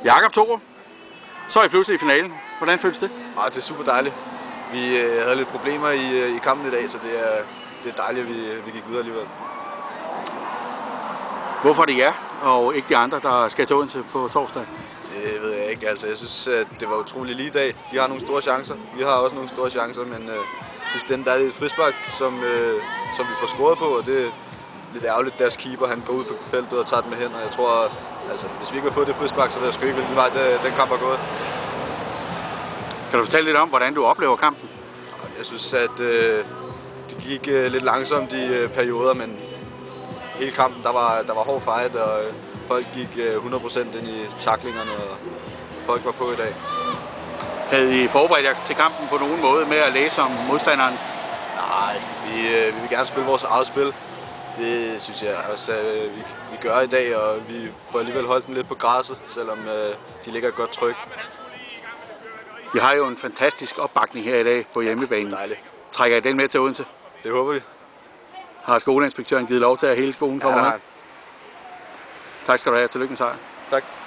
Jakob Thorup, så er I pludselig i finalen. Hvordan føles det? Det er super dejligt. Vi havde lidt problemer i kampen i dag, så det er dejligt, at vi gik videre alligevel. Hvorfor er det jer, og ikke de andre, der skal til Odense på torsdag? Det ved jeg ikke. Altså, jeg synes, at det var utrolig lige i dag. De har nogle store chancer. Vi har også nogle store chancer, men sidst ende, der er det et frispark, som vi får scoret på, og det er lidt ærgerligt. Deres keeper, han går ud for feltet og tager den med hen, og jeg tror, altså, hvis vi ikke havde fået det frispark, så ved jeg sgu ikke, hvilken vej den kamp har gået. Kan du fortælle lidt om, hvordan du oplever kampen? Jeg synes, at det gik lidt langsomt i perioder, men hele kampen, der var hård fight, og folk gik 100% ind i taklingerne, og folk var på i dag. Havde I forberedt jer til kampen på nogen måde med at læse om modstanderen? Nej, vi vil gerne spille vores eget spil. Det synes jeg også, at vi gør i dag, og vi får alligevel holdt den lidt på græsset, selvom de ligger et godt tryk. Vi har jo en fantastisk opbakning her i dag på hjemmebanen. Dejligt. Trækker I den med til Odense? Det håber vi. Har skoleinspektøren givet lov til, at hele skolen kommer med? Nej. Tak skal du have. Tillykke med sejren. Tak.